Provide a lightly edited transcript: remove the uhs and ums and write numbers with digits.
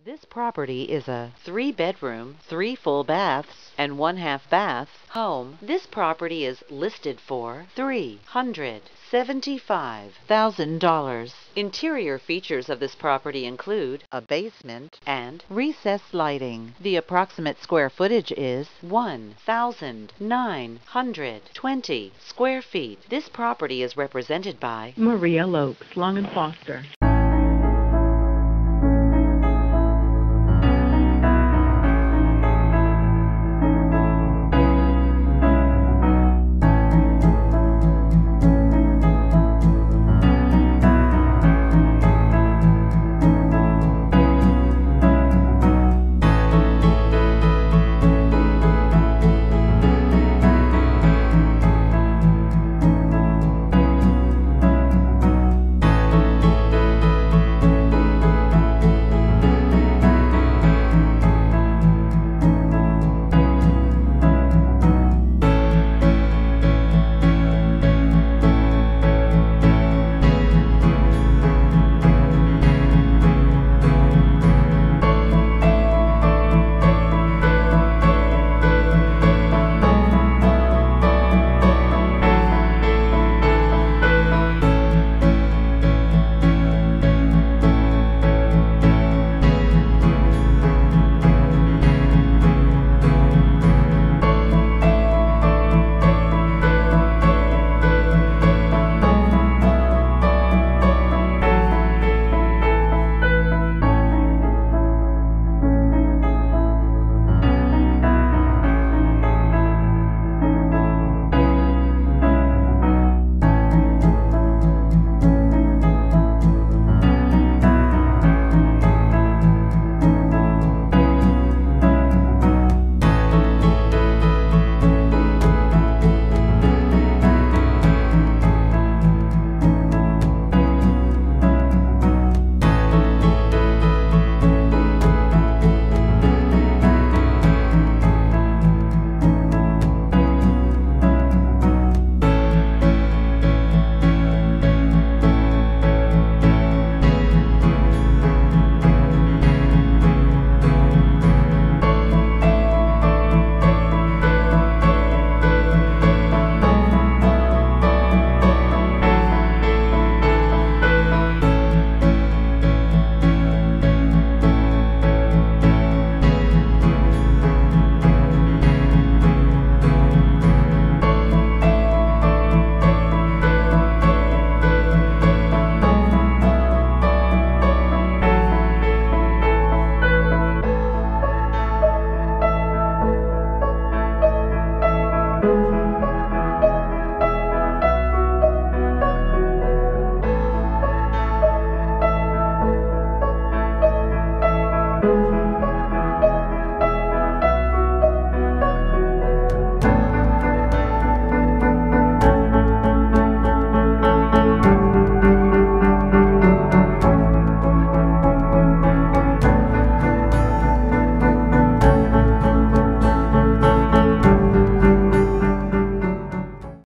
This property is a 3-bedroom, 3 full baths, and 1/2 bath home. This property is listed for $375,000. Interior features of this property include a basement and recessed lighting. The approximate square footage is 1,920 square feet. This property is represented by Maria Lopes, Long and Foster.